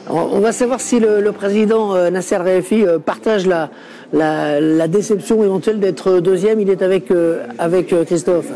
On va savoir si le président Nasser Al-Khelaifi partage la déception éventuelle d'être deuxième. Il est avec Christophe.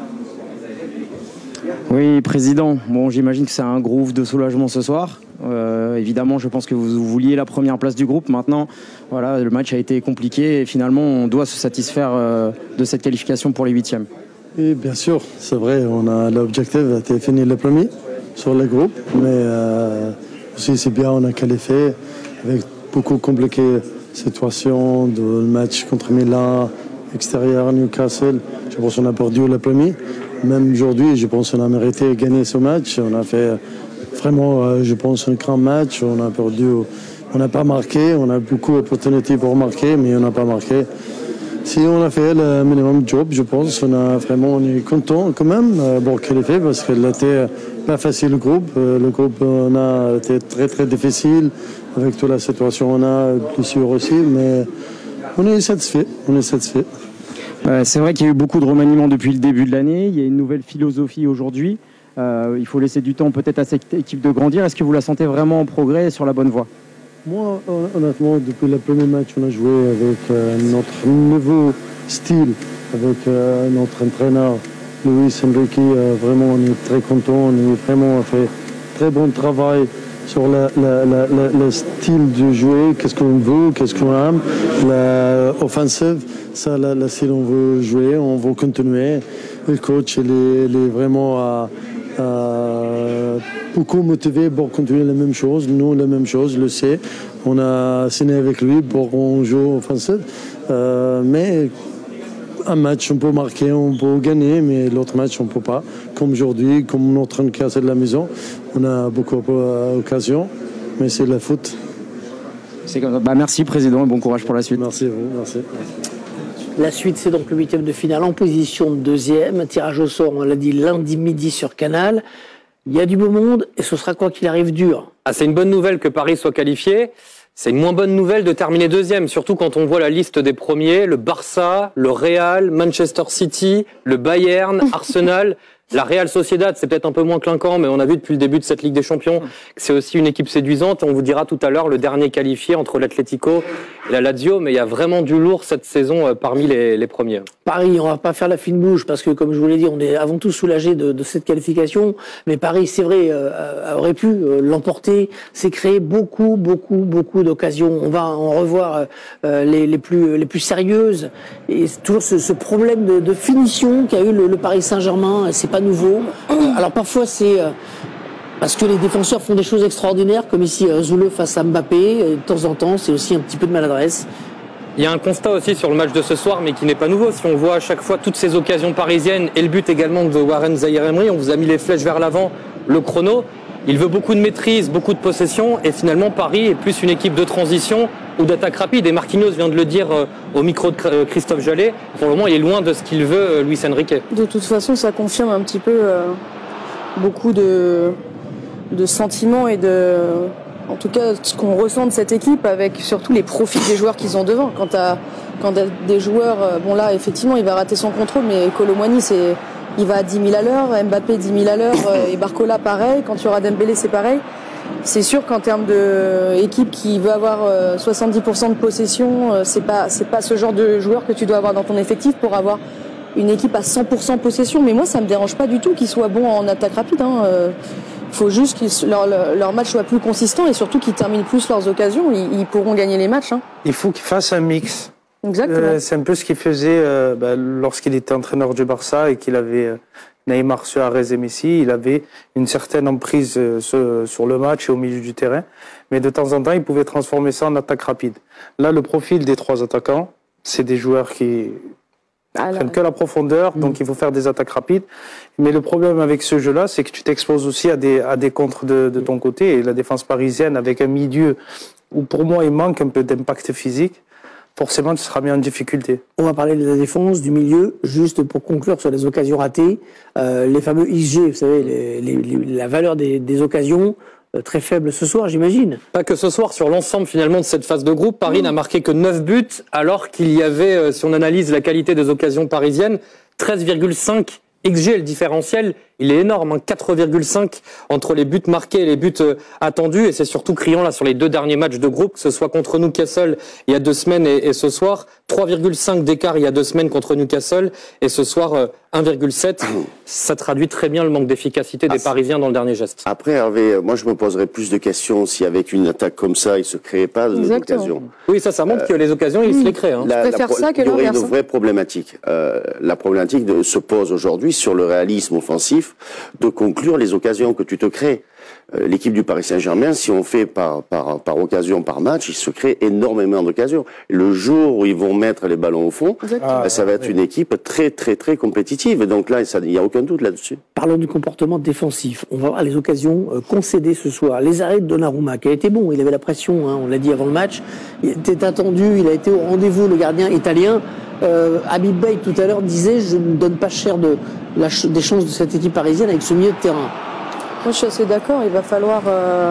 Oui, président. Bon, j'imagine que c'est un groove de soulagement ce soir. Évidemment, je pense que vous vouliez la première place du groupe. Maintenant, voilà, le match a été compliqué et finalement, on doit se satisfaire de cette qualification pour les huitièmes. Oui, bien sûr, c'est vrai. L'objectif a été finir le premier sur le groupe, mais aussi c'est bien, on a qualifié avec beaucoup compliqué situation de match contre Milan, extérieur Newcastle. Je pense qu'on a perdu le premier. Même aujourd'hui, je pense qu'on a mérité de gagner ce match. On a fait vraiment, je pense, un grand match. On a perdu, on n'a pas marqué. On a beaucoup d'opportunités pour marquer, mais on n'a pas marqué. Si on a fait le minimum job, je pense, on est content quand même pour qualifier parce qu'il était pas facile le groupe. Le groupe on a été très très difficile avec toute la situation on a, blessure aussi, mais on est satisfait. C'est vrai qu'il y a eu beaucoup de remaniements depuis le début de l'année. Il y a une nouvelle philosophie aujourd'hui. Il faut laisser du temps peut-être à cette équipe de grandir. Est-ce que vous la sentez vraiment en progrès et sur la bonne voie? Moi, honnêtement, depuis le premier match, on a joué avec notre nouveau style, avec notre entraîneur Luis Enrique. Vraiment, on est très content. On a vraiment fait très bon travail sur le style de jouer, qu'est-ce qu'on veut, qu'est-ce qu'on aime, l'offensive, ça, le style on veut jouer, on veut continuer. Le coach, il est vraiment beaucoup motivé pour continuer la même chose. Nous, la même chose, le sait. On a signé avec lui pour qu'on joue offensive. Mais un match, on peut marquer, on peut gagner, mais l'autre match, on ne peut pas. Comme aujourd'hui, comme on est en train de casser de la maison, on a beaucoup d'occasions, mais c'est la foot. C'est comme ça. Merci, président, et bon courage pour la suite. Merci à vous. Merci. La suite, c'est donc le huitième de finale en position de deuxième. Tirage au sort, on l'a dit, lundi midi sur Canal. Il y a du beau monde et ce sera quoi qu'il arrive dur. C'est une bonne nouvelle que Paris soit qualifié. C'est une moins bonne nouvelle de terminer deuxième, surtout quand on voit la liste des premiers, le Barça, le Real, Manchester City, le Bayern, Arsenal. La Real Sociedad, c'est peut-être un peu moins clinquant, mais on a vu depuis le début de cette Ligue des Champions que c'est aussi une équipe séduisante. On vous dira tout à l'heure le dernier qualifié entre l'Atlético et la Lazio, mais il y a vraiment du lourd cette saison parmi les premiers. Paris, on va pas faire la fine bouche parce que, comme je vous l'ai dit, on est avant tout soulagé de cette qualification. Mais Paris, c'est vrai, aurait pu l'emporter. C'est créé beaucoup d'occasions. On va en revoir les plus sérieuses. Et toujours ce problème de finition qu'a eu le Paris Saint-Germain. C'est pas nouveau. Alors parfois c'est parce que les défenseurs font des choses extraordinaires, comme ici Zoule face à Mbappé. De temps en temps, c'est aussi un petit peu de maladresse. Il y a un constat aussi sur le match de ce soir, mais qui n'est pas nouveau. Si on voit à chaque fois toutes ces occasions parisiennes et le but également de Warren Zaïre-Emery, on vous a mis les flèches vers l'avant, le chrono. Il veut beaucoup de maîtrise, beaucoup de possession, et finalement Paris est plus une équipe de transition ou d'attaque rapide. Et Marquinhos vient de le dire au micro de Christophe Jallet. Pour le moment, il est loin de ce qu'il veut, Luis Enrique. De toute façon, ça confirme un petit peu beaucoup de sentiments et en tout cas, ce qu'on ressent de cette équipe, avec surtout les profils des joueurs qu'ils ont devant. Quand t'as des joueurs, bon là, effectivement, il va rater son contrôle, mais Kolo Muani, il va à 10 000 à l'heure, Mbappé 10 000 à l'heure, et Barcola pareil. Quand tu auras Dembélé, c'est pareil. C'est sûr qu'en termes d'équipe qui veut avoir 70% de possession, c'est pas ce genre de joueur que tu dois avoir dans ton effectif pour avoir une équipe à 100% possession. Mais moi, ça me dérange pas du tout qu'ils soient bons en attaque rapide. Faut juste que leur match soit plus consistant et surtout qu'ils terminent plus leurs occasions. Ils pourront gagner les matchs. Il faut qu'ils fassent un mix. Exactement. C'est un peu ce qu'il faisait lorsqu'il était entraîneur du Barça et qu'il avait Neymar, Suarez et Messi. Il avait une certaine emprise sur le match et au milieu du terrain. Mais de temps en temps, il pouvait transformer ça en attaque rapide. Là, le profil des trois attaquants, c'est des joueurs qui prennent que la profondeur, donc il faut faire des attaques rapides. Mais le problème avec ce jeu-là, c'est que tu t'exposes aussi à des contres de ton côté. Et la défense parisienne, avec un milieu où pour moi il manque un peu d'impact physique, forcément tu seras mis en difficulté. On va parler de la défense, du milieu, juste pour conclure sur les occasions ratées. Les fameux XG, vous savez, la valeur des occasions, très faible ce soir, j'imagine. Pas que ce soir, sur l'ensemble finalement de cette phase de groupe, Paris n'a marqué que 9 buts, alors qu'il y avait, si on analyse la qualité des occasions parisiennes, 13,5 XG, le différentiel, il est énorme, hein, 4,5 entre les buts marqués et les buts attendus, et c'est surtout criant là sur les 2 derniers matchs de groupe, que ce soit contre Newcastle il y a 2 semaines et ce soir, 3,5 d'écart il y a 2 semaines contre Newcastle, et ce soir 1,7. Ça traduit très bien le manque d'efficacité des Parisiens dans le dernier geste. Après, Hervé, moi je me poserais plus de questions si avec une attaque comme ça, il se créait pas d'occasion. Oui, ça montre que les occasions, ils se les créent. Hein. Je préfère ça que il y aurait l'inverse. une vraie problématique. La problématique se pose aujourd'hui sur le réalisme offensif de conclure les occasions que tu te crées. L'équipe du Paris Saint-Germain, si on fait par occasion, par match, il se crée énormément d'occasions. Le jour où ils vont mettre les ballons au fond, ça va être une équipe très, très, très compétitive. Et donc là, il n'y a aucun doute là-dessus. Parlons du comportement défensif. On va voir les occasions concédées ce soir. Les arrêts de Donnarumma, qui a été bon. Il avait la pression, hein, on l'a dit avant le match. Il était attendu, il a été au rendez-vous, le gardien italien. Habib Bey, tout à l'heure, disait « Je ne donne pas cher des chances de cette équipe parisienne avec ce milieu de terrain ». Moi, je suis assez d'accord. Il va falloir.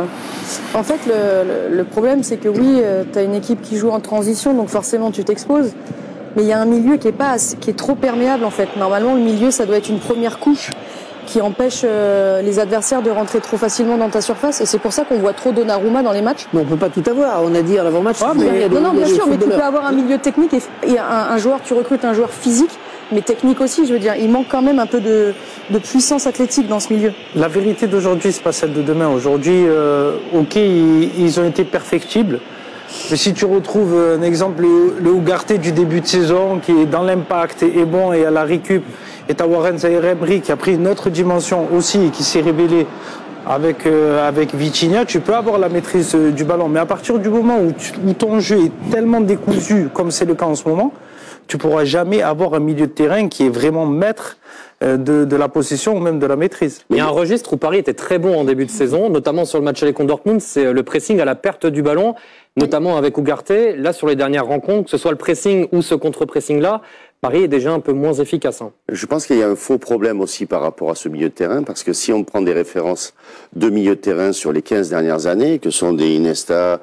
En fait, le problème, c'est que oui, tu as une équipe qui joue en transition, donc forcément, tu t'exposes. Mais il y a un milieu qui est trop perméable, en fait. Normalement, le milieu, ça doit être une première couche qui empêche les adversaires de rentrer trop facilement dans ta surface. Et c'est pour ça qu'on voit trop Donnarumma dans les matchs. Mais on peut pas tout avoir. On a dit à l'avant-match. Non, bien sûr, mais tu peux avoir un milieu technique et un joueur, tu recrutes un joueur physique, mais technique aussi. Je veux dire, il manque quand même un peu de puissance athlétique dans ce milieu. La vérité d'aujourd'hui, c'est pas celle de demain. Aujourd'hui, ok, ils ont été perfectibles. Mais si tu retrouves un exemple, le Ugarte du début de saison, qui est dans l'impact et bon et à la récup, et t'as Warren Zaïre-Emery qui a pris une autre dimension aussi et qui s'est révélé avec Vitinha, tu peux avoir la maîtrise du ballon. Mais à partir du moment où ton jeu est tellement décousu, comme c'est le cas en ce moment, tu pourras jamais avoir un milieu de terrain qui est vraiment maître de la possession ou même de la maîtrise. Il y a un registre où Paris était très bon en début de saison, notamment sur le match aller contre Dortmund, c'est le pressing à la perte du ballon, notamment avec Ugarte. Là, sur les dernières rencontres, que ce soit le pressing ou ce contre-pressing-là, Paris est déjà un peu moins efficace. Hein. Je pense qu'il y a un faux problème aussi par rapport à ce milieu de terrain, parce que si on prend des références de milieu de terrain sur les 15 dernières années, que sont des Iniesta,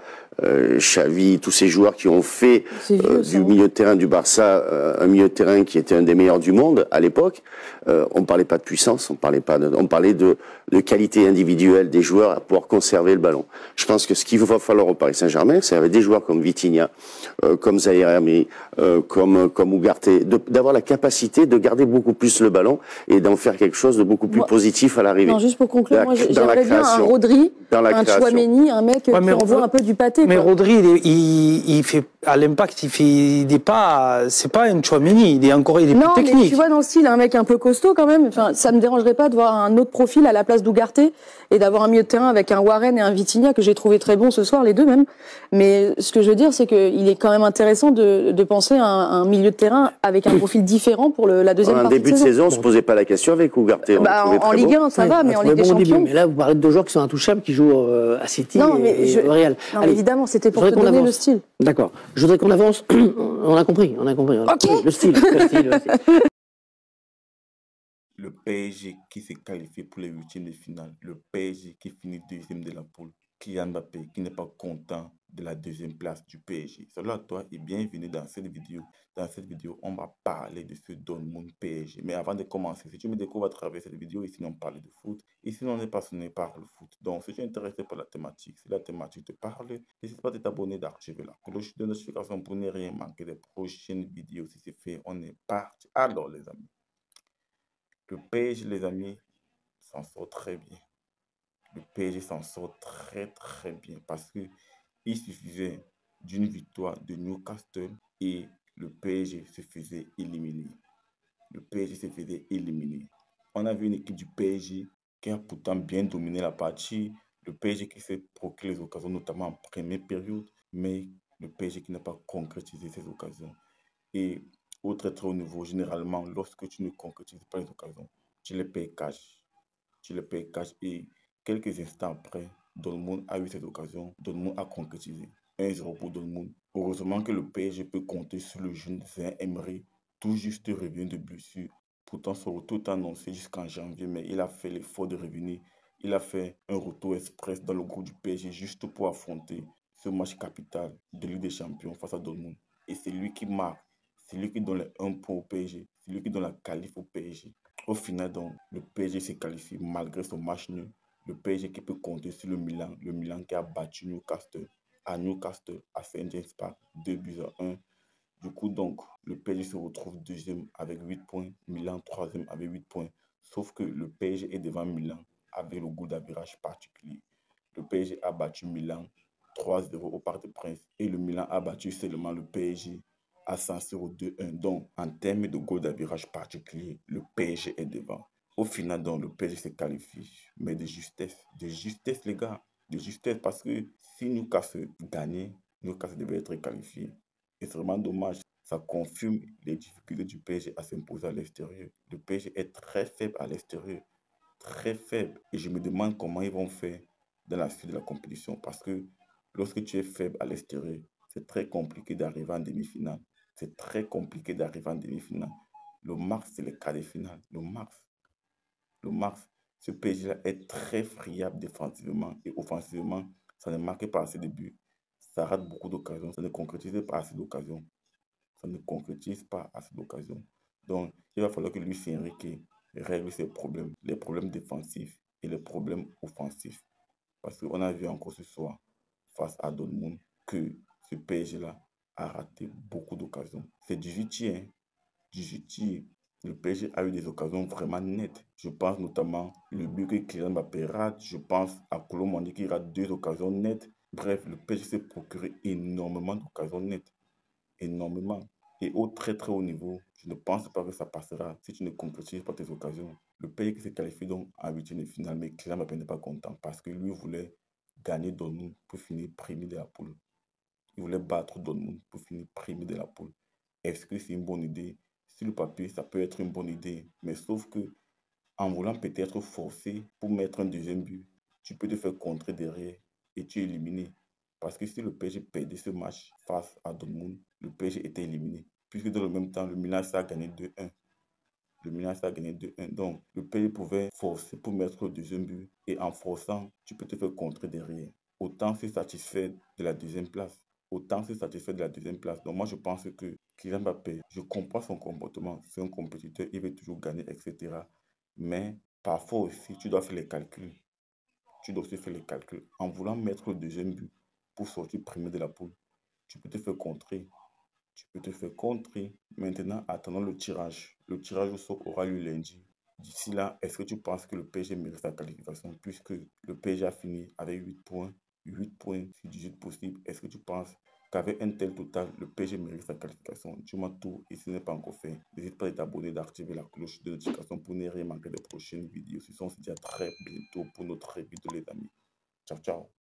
Xavi, tous ces joueurs qui ont fait du milieu de terrain du Barça un milieu de terrain qui était un des meilleurs du monde à l'époque, on parlait pas de puissance, on parlait de qualité individuelle des joueurs à pouvoir conserver le ballon. Je pense que ce qu'il va falloir au Paris Saint-Germain, c'est avec des joueurs comme Vitinha, comme Zaïre-Emery, comme Ugarte, d'avoir la capacité de garder beaucoup plus le ballon et d'en faire quelque chose de beaucoup plus positif à l'arrivée. Non, juste pour conclure, moi j'aimerais bien un Rodri, un Tchouaméni, un mec qui envoie un peu du pâté. Mais Rodri, il fait à l'impact, c'est pas un Tchouaméni, il est plus technique. Mais tu vois dans le style, un mec un peu costaud quand même. Enfin, ça me dérangerait pas de voir un autre profil à la place d'Ugarte et d'avoir un milieu de terrain avec un Warren et un Vitinha que j'ai trouvé très bon ce soir, les deux même. Mais ce que je veux dire, c'est qu'il est quand même intéressant de penser à un milieu de terrain avec un profil différent pour la deuxième partie de saison. En début de saison, on se posait pas la question avec Ugarte. En Ligue 1, ça va, mais en Ligue des Champions. Mais là, vous parlez de deux joueurs qui sont intouchables, qui jouent à City et au Real. Non, mais évidemment, c'était pour te donner le style. D'accord. Je voudrais qu'on avance. On a compris. Ok. Le style. Le PSG qui s'est qualifié pour les huitièmes de finale, le PSG qui finit deuxième de la poule, Kylian Mbappé qui n'est pas content de la deuxième place du PSG. Salut à toi et bienvenue dans cette vidéo. Dans cette vidéo, on va parler de ce Dortmund PSG. Mais avant de commencer, si tu me découvres à travers cette vidéo, ici on parle de foot, ici on est passionné par le foot. Donc si tu es intéressé par la thématique, si la thématique te parle, n'hésite pas à t'abonner, d'activer la cloche de notification pour ne rien manquer des prochaines vidéos. Si c'est fait, on est parti. Alors les amis. Le PSG, les amis, s'en sort très bien. Le PSG s'en sort très très bien parce qu'il suffisait d'une victoire de Newcastle et le PSG se faisait éliminer. Le PSG se faisait éliminer. On a vu une équipe du PSG qui a pourtant bien dominé la partie. Le PSG qui s'est procuré les occasions, notamment en première période, mais le PSG qui n'a pas concrétisé ces occasions. Et au très très haut niveau, généralement, lorsque tu ne concrétises pas les occasions, tu les payes cash. Tu les payes cash et quelques instants après, Dortmund a eu cette occasion, Dortmund a concrétisé. 1-0 pour Dortmund. Heureusement que le PSG peut compter sur le jeune Zaïre-Emery, tout juste revenu de blessure. Pourtant, son retour est annoncé jusqu'en janvier, mais il a fait l'effort de revenir. Il a fait un retour express dans le groupe du PSG juste pour affronter ce match capital de Ligue des Champions face à Dortmund. Et c'est lui qui marque. C'est lui qui donne les 1 point au PSG. C'est lui qui donne la qualif au PSG. Au final, donc, le PSG s'est qualifié malgré son match nul. Le PSG qui peut compter sur le Milan qui a battu Newcastle à Saint James Park, 2-1. Du coup, donc, le PSG se retrouve deuxième avec 8 points, Milan troisième avec 8 points. Sauf que le PSG est devant Milan avec le goal d'avirage particulier. Le PSG a battu Milan 3-0 au Parc des Princes et le Milan a battu seulement le PSG à San Siro 2-1. Donc, en termes de goal d'avirage particulier, le PSG est devant. Au final, donc, le PSG se qualifie, mais de justesse, les gars, de justesse, parce que si Newcastle gagnait, Newcastle devait être qualifié. Et c'est vraiment dommage. Ça confirme les difficultés du PSG à s'imposer à l'extérieur. Le PSG est très faible à l'extérieur. Très faible. Et je me demande comment ils vont faire dans la suite de la compétition. Parce que lorsque tu es faible à l'extérieur, c'est très compliqué d'arriver en demi-finale. C'est très compliqué d'arriver en demi-finale. Le max, c'est les quarts de finale. Le max. Ce PSG-là est très friable défensivement et offensivement. Ça ne marque pas assez de buts. Ça rate beaucoup d'occasions. Ça ne concrétise pas assez d'occasions. Donc, il va falloir que Luis Enrique règle ses problèmes, les problèmes défensifs et les problèmes offensifs. Parce qu'on a vu encore ce soir, face à Dortmund, que ce PSG-là a raté beaucoup d'occasions. C'est 18e. Le PSG a eu des occasions vraiment nettes. Je pense notamment le but que Kylian Mbappé rate. Je pense à Kolo Muani qui rate 2 occasions nettes. Bref, le PSG s'est procuré énormément d'occasions nettes. Énormément. Et au très très haut niveau, je ne pense pas que ça passera si tu ne concrétises pas tes occasions. Le PSG qui s'est qualifié donc en huitième de finale, mais Kylian Mbappé n'est pas content parce que lui voulait gagner Dortmund pour finir premier de la poule. Il voulait battre Dortmund pour finir premier de la poule. Est-ce que c'est une bonne idée? Sur le papier, ça peut être une bonne idée, mais sauf que en voulant peut-être forcer pour mettre un deuxième but, tu peux te faire contrer derrière et tu es éliminé. Parce que si le PSG perdait ce match face à Dortmund, le PSG était éliminé. Puisque dans le même temps, le Milan a gagné 2-1. Donc, le PSG pouvait forcer pour mettre le deuxième but. Et en forçant, tu peux te faire contrer derrière. Autant se satisfaire de la deuxième place. Donc, moi, je pense que Kylian Mbappé, je comprends son comportement. C'est un compétiteur, il veut toujours gagner, etc. Mais parfois aussi, tu dois faire les calculs. En voulant mettre le deuxième but pour sortir premier de la poule, tu peux te faire contrer. Maintenant, attendons le tirage. Le tirage au sort aura lieu lundi. D'ici là, est-ce que tu penses que le PSG mérite sa qualification puisque le PSG a fini avec 8 points 18 possibles. Est-ce que tu penses qu'avec un tel total, le PSG mérite sa qualification? Dis-moi tout et si ce n'est pas encore fait, n'hésite pas à t'abonner, d'activer la cloche de notification pour ne rien manquer des prochaines vidéos. On se dit à très bientôt pour notre vidéo les amis. Ciao, ciao.